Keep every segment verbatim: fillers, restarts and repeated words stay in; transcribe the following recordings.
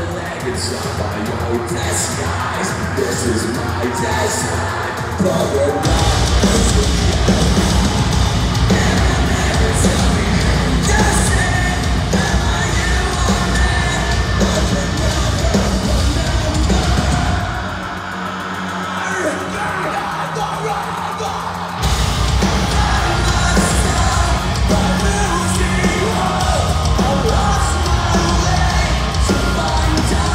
Inside my own disguise, this is my design. But we're not supposed to be. And never tell me I'm guessing. Am I you or me? I can never remember. I must stop by losing hope. I lost my way to find out.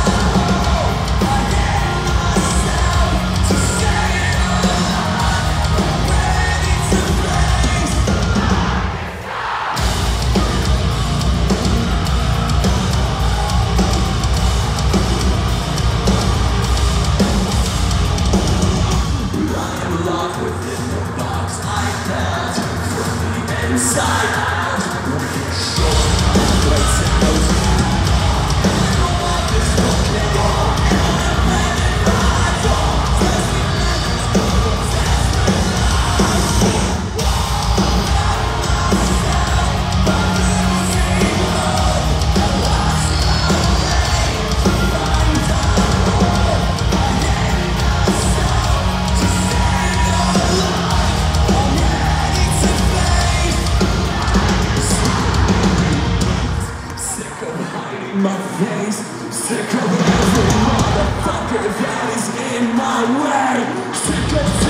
Inside out, sure, lights out. I don't want this fucking war. I don't let it ride on. Just be like this, don't obsess with love. I lost myself by losing hope. I lost my way to find out. I hate myself to stay alive. I'm ready to face. My face, sick of every motherfucker that is in my way. Sick of